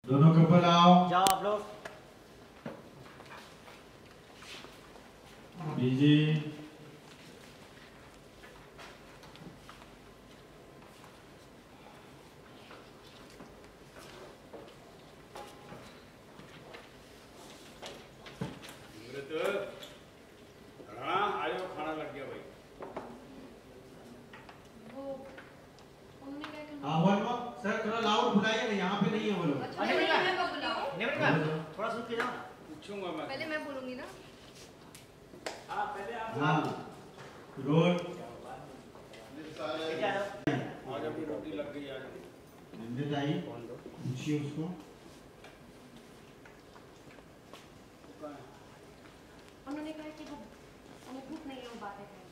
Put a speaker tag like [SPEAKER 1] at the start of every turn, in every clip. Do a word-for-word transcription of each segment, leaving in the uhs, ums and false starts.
[SPEAKER 1] दोनों कपल आओ,
[SPEAKER 2] जाओ आप लोग।
[SPEAKER 1] बीजी
[SPEAKER 3] खाना लग गया भाई।
[SPEAKER 4] वो उन्होंने क्या करना?
[SPEAKER 1] हाँ वन मोर सर, थोड़ा लाउड बुलाइए ना, यहाँ पे नहीं है वो लोग।
[SPEAKER 4] अच्छा पहले मैं कब बुलाऊं?
[SPEAKER 2] निमित मैम थोड़ा सुन के जाओ ना।
[SPEAKER 3] पूछूंगा मैं।
[SPEAKER 4] पहले मैं बोलूंगी ना।
[SPEAKER 2] हाँ पहले आप
[SPEAKER 1] हाँ रोल
[SPEAKER 3] आज अभी रोटी लग गई आज।
[SPEAKER 1] नंदे आई, पूछिए उसको।
[SPEAKER 4] उन्होंने कहा कि वो उन्हें भूख नहीं है, वो बातें करेंगे।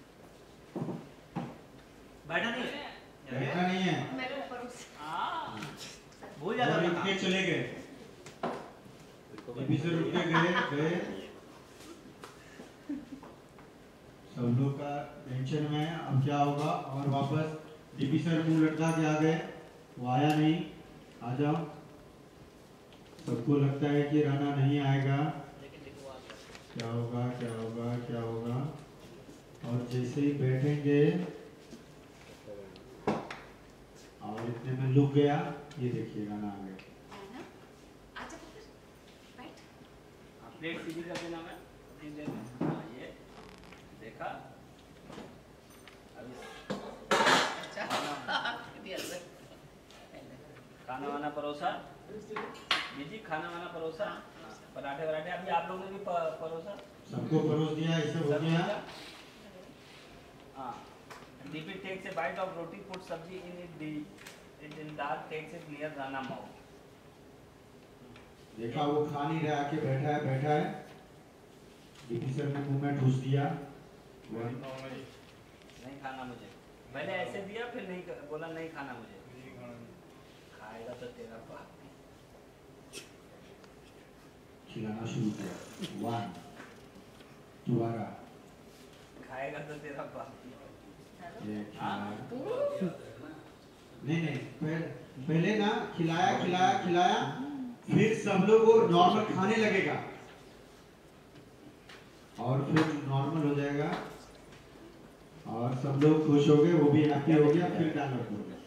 [SPEAKER 2] बैठा नहीं है।
[SPEAKER 1] बैठा नहीं है,
[SPEAKER 4] मैं ऊपर उस
[SPEAKER 2] भूल जाता
[SPEAKER 1] और
[SPEAKER 2] था।
[SPEAKER 1] उठ के चले गए, बीबी सर उठ के गए गए सब लोग का टेंशन में है, अब क्या होगा। और वापस बीबी सर मुंह लटका के आ गए, वो आया नहीं। आ जाओ, सबको लगता है कि राना नहीं आएगा, क्या होगा क्या होगा क्या होगा। और जैसे ही बैठेंगे और इतने में लुक गया, ये देखिए राना आ गया।
[SPEAKER 4] है ना? आजा पुत्र, बैठ।
[SPEAKER 2] प्लेट सीधी कर देना मैं। ये दे दे। हाँ ये देखा। अभी खाना वाना परोसा। जी खाना वाना परोसा। पराठे वराठे अभी आप लोगों ने भी प- परोसा।
[SPEAKER 1] सबको परोस दिया, ऐसे हो गया।
[SPEAKER 2] हाँ Deepi takes a bite of roti, put sabji in it, it in dal, takes it near Rana mouth.
[SPEAKER 1] देखा वो खा नहीं रहा, आके बैठा है बैठा है बीबी सर ने मुंह में ठूस दिया।
[SPEAKER 2] नहीं खाना मुझे, पहले ऐसे दिया फिर नहीं कर, बोला नहीं खाना मुझे। खाएगा तो तेरा बाप।
[SPEAKER 1] खिलाना शुरू किया, वन दोबारा
[SPEAKER 2] खाएगा तो तेरा बाप।
[SPEAKER 1] ये खिलाया। नहीं नहीं पहले पहले ना खिलाया खिलाया खिलाया, फिर सब लोग वो नॉर्मल खाने लगेगा और फिर नॉर्मल हो जाएगा और सब लोग खुश हो गए, वो भी हैप्पी हो गया, फिर डायलॉग हो गया।